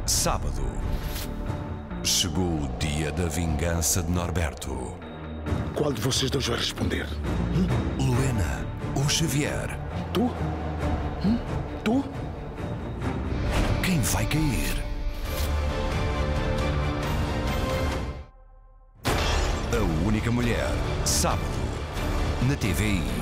Sábado. Chegou o dia da vingança de Norberto. Qual de vocês dois vai responder? Luena ou Xavier? Tu? Tu? Quem vai cair? A única mulher. Sábado. Na TVI.